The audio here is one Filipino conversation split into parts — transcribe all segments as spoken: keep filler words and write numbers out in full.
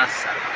Masalah.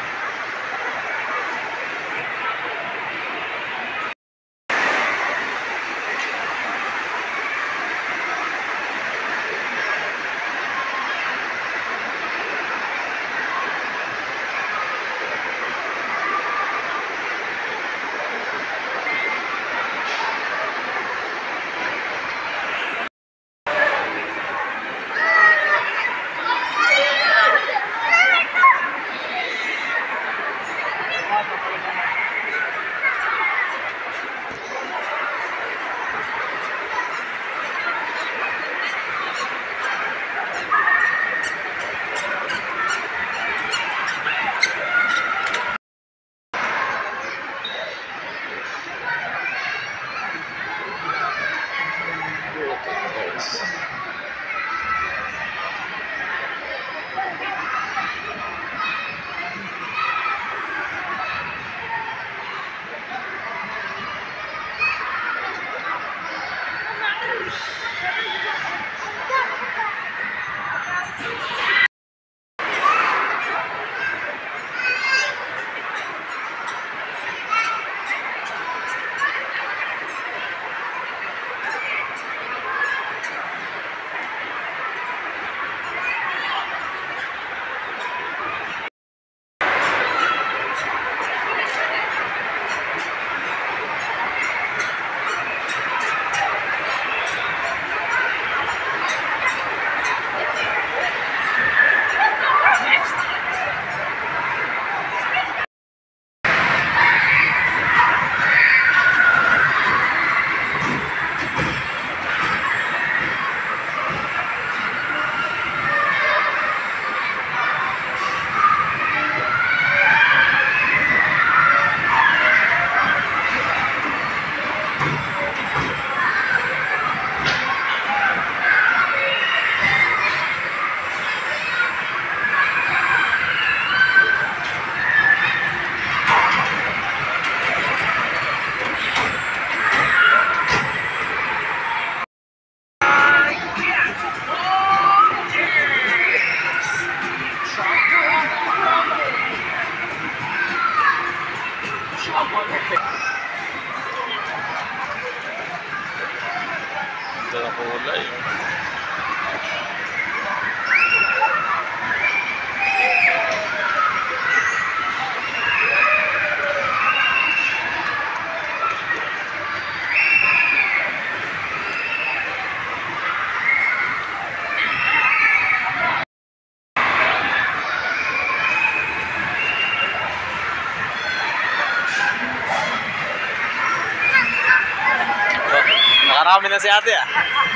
Marami na si ate ah.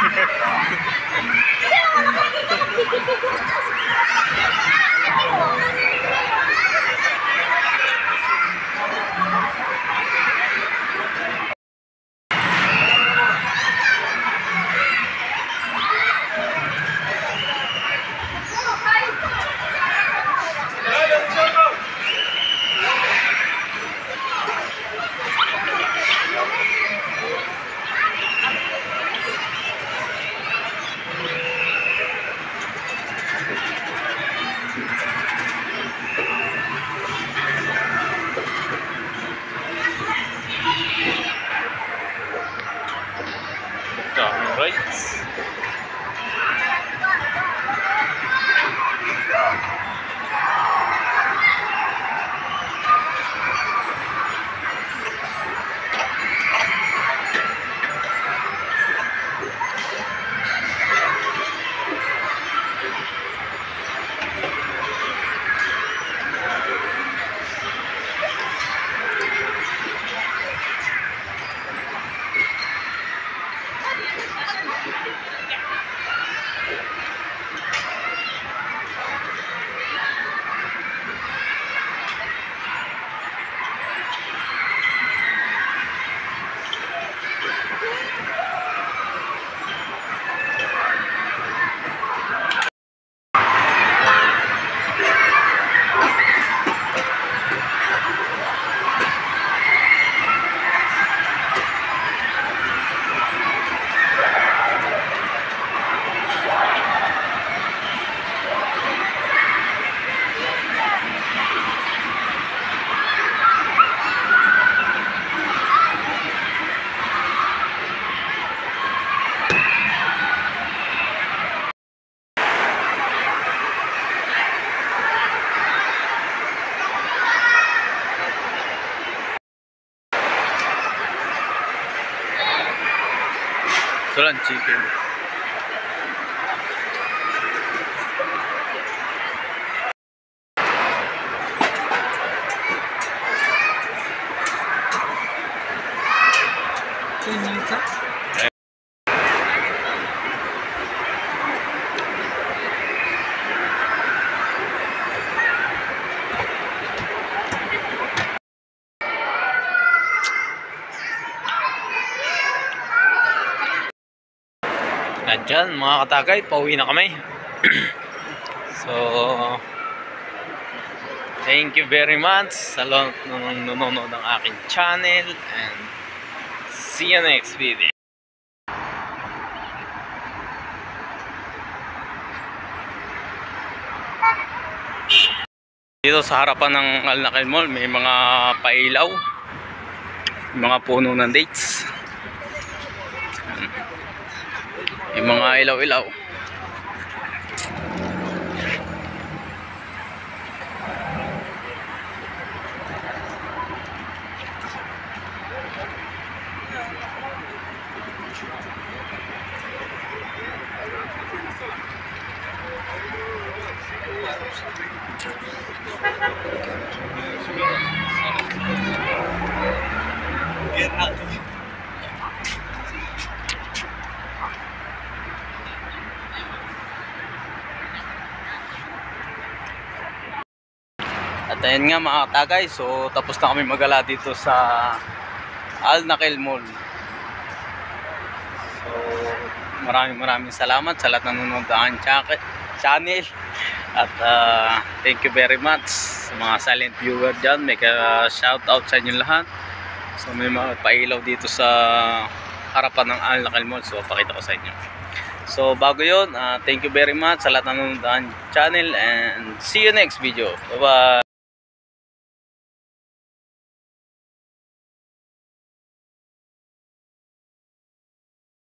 Right. Ito lang chicken. At dyan mga katagay, pauwi na kami. So thank you very much sa lahat ng nanonood ng aking channel, and see you next video. Dito sa harapan ng Nakheel Mall may mga pailaw, mga puno ng dates, may mga ilaw-ilaw. Get out. At ayun nga mga katagay, so tapos na kami magala dito sa Nakheel Mall. So maraming maraming salamat sa lahat ng nanonood ng aking channel. At uh, thank you very much sa mga silent viewer dyan. May ka shout out sa inyo lahat. So may mga pailaw dito sa harapan ng Nakheel Mall, so pakita ko sa inyo. So bago yun, uh, thank you very much sa lahat ng nanonood ng channel, and see you next video. Bye bye.